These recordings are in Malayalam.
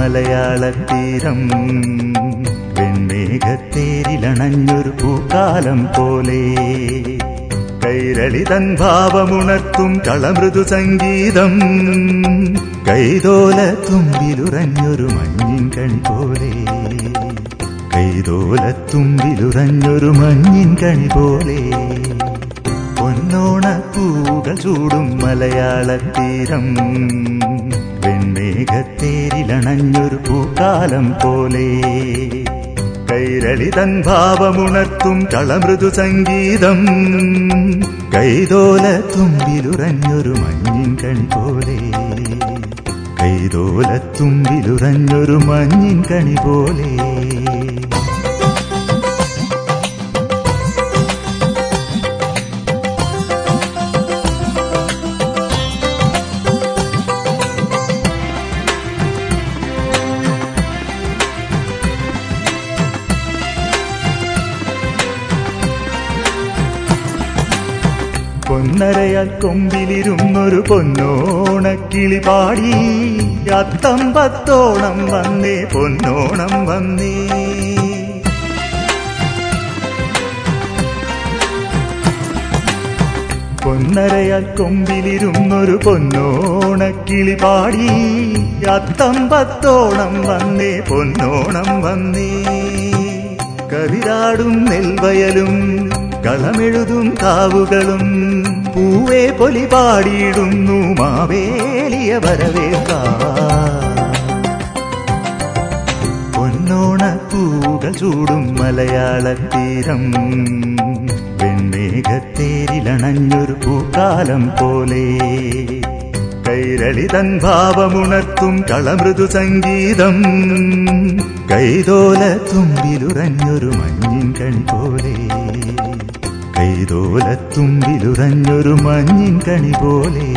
മലയാളത്തീരം വെൺമേഘത്തേരിലണഞ്ഞൊരു പൂക്കാലം പോലെ കൈരളി തൻ ഭാവമുണർത്തും കളമൃദു സംഗീതം കൈതോല തുമ്പിലുറഞ്ഞൊരു മഞ്ഞിൻ കണി പോലെ കൈതോല തുമ്പിലുറഞ്ഞൊരു മഞ്ഞിൻ കണി പോലെ പൊന്നോണപ്പൂകൾ ചൂടും മലയാളത്തീരം വെൺമേഘത്തേരിലണഞ്ഞൊരു പൂക്കാലം പോലെ കൈരളി തൻ ഭാവമുണർത്തും കളമൃദു സംഗീതം കൈതോല തുമ്പിലുറഞ്ഞൊരു മഞ്ഞിൻ കണി പോലെ കൈതോല തുമ്പിലുറഞ്ഞൊരു മഞ്ഞിൻ കണി പോലെ പൊന്നരയാൽ കൊമ്പിലിരുന്നൊരു പൊന്നോണക്കിളി പാടി അത്തമ്പത്തോണം വന്നേ പൊന്നോണം വന്നേ പൊന്നരയാൽ കൊമ്പിലിരുന്നൊരു പൊന്നോണക്കിളി പാടി അത്തമ്പത്തോണം വന്നേ പൊന്നോണം വന്നേ കവിരാടും നെൽവയലും കളമെഴുതും കാവുകളും പൂവേ പൊലി പാടിയിടുന്നു മാവേലിയ വരവേൽക്കാൻ പൊന്നോണപ്പൂകൾ ചൂടും മലയാളത്തീരം വെൺമേഘത്തേരിലണഞ്ഞൊരു പൂക്കാലം പോലെ കൈരളി തൻ ഭാവമുണർത്തും കളമൃദു സംഗീതം കൈതോല തുമ്പിലുറഞ്ഞൊരു മഞ്ഞിൻ കണി പോലെ കൈതോല തുമ്പിലുറഞ്ഞൊരു മഞ്ഞിൻ കണി പോലെ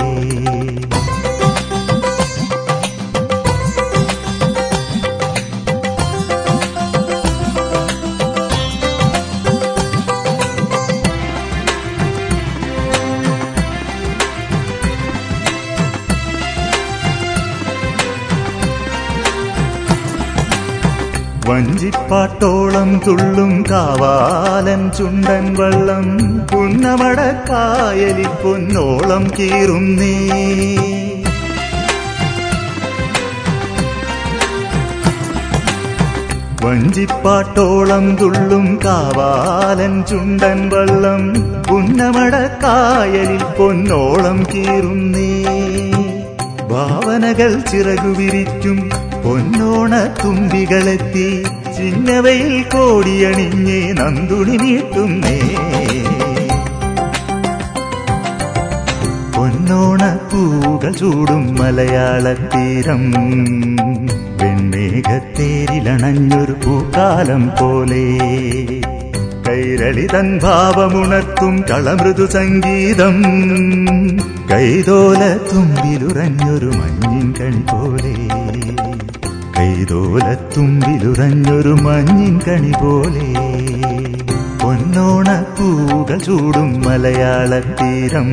വഞ്ചിപ്പാട്ടോളം തുള്ളും കാവാലൻ ചുണ്ടൻ വള്ളം പുന്നമടക്കായലി പൊന്നോളം കീറുന്നേ വഞ്ചിപ്പാട്ടോളം തുള്ളും കാവാലൻ ചുണ്ടൻ വള്ളം പുന്നമടക്കായലിൽ പൊന്നോളം കീറുന്നേ ഭാവനകൾ ചിറകുവിരിക്കും പൊന്നോണ തുമ്പികളെത്തി ചിന്നവയിൽ കോടിയണിഞ്ഞേ നന്ദുണി നീട്ടുന്നേ പൊന്നോണപ്പൂകൾ ചൂടും മലയാളത്തീരം വെൺമേഘത്തേരിലണഞ്ഞൊരു പൂക്കാലം പോലെ കൈരളി തൻ ഭാവമുണർത്തും കളമൃദു സംഗീതം കൈതോല തുമ്പിലുറഞ്ഞൊരു മഞ്ഞിൻ കണി പോലെ കൈതോല തുമ്പിലുറഞ്ഞൊരു മഞ്ഞിൻ കണി പോലെ പൊന്നോണപ്പൂകൾ ചൂടും മലയാളത്തീരം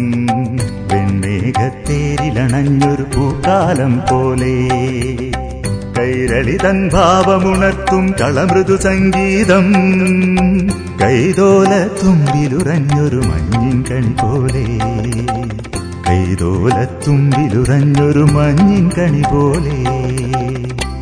വെൺമേഘത്തേരിലണഞ്ഞൊരു പൂക്കാലം പോലെ കൈരളി തൻ ഭാവമുണർത്തും കളമൃദു സംഗീതം കൈതോല തുമ്പിലുറഞ്ഞൊരു മഞ്ഞിൻ കണി പോലെ കൈതോല തുമ്പിലുറഞ്ഞൊരു മഞ്ഞിൻ കണി പോലെ